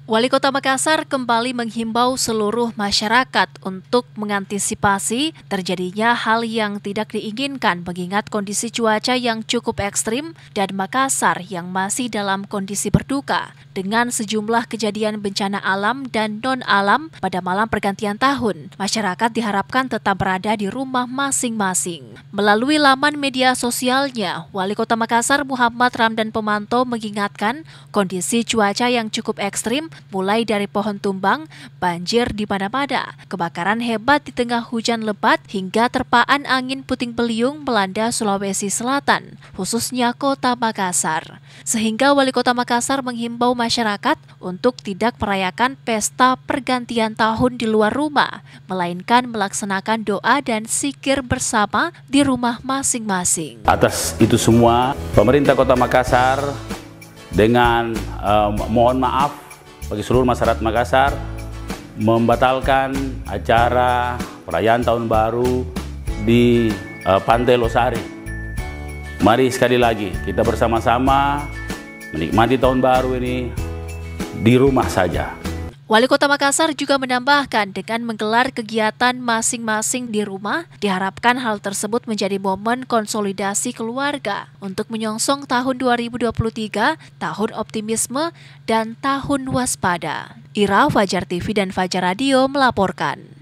Wali Kota Makassar kembali menghimbau seluruh masyarakat untuk mengantisipasi terjadinya hal yang tidak diinginkan mengingat kondisi cuaca yang cukup ekstrim dan Makassar yang masih dalam kondisi berduka dengan sejumlah kejadian bencana alam dan non-alam pada malam pergantian tahun. Masyarakat diharapkan tetap berada di rumah masing-masing. Melalui laman media sosialnya, Wali Kota Makassar Muhammad Ramdan Pemanto mengingatkan kondisi cuaca yang cukup ekstrim mulai dari pohon tumbang, banjir di mana-mana, kebakaran hebat di tengah hujan lebat, hingga terpaan angin puting beliung melanda Sulawesi Selatan, khususnya Kota Makassar. Sehingga Wali Kota Makassar menghimbau masyarakat untuk tidak merayakan pesta pergantian tahun di luar rumah, melainkan melaksanakan doa dan zikir bersama di rumah masing-masing. Atas itu semua, pemerintah Kota Makassar dengan mohon maaf bagi seluruh masyarakat Makassar membatalkan acara perayaan Tahun Baru di Pantai Losari. Mari sekali lagi kita bersama-sama menikmati Tahun Baru ini di rumah saja. Wali Kota Makassar juga menambahkan dengan menggelar kegiatan masing-masing di rumah, diharapkan hal tersebut menjadi momen konsolidasi keluarga untuk menyongsong tahun 2023, tahun optimisme dan tahun waspada. Ira, Fajar TV dan Fajar Radio melaporkan.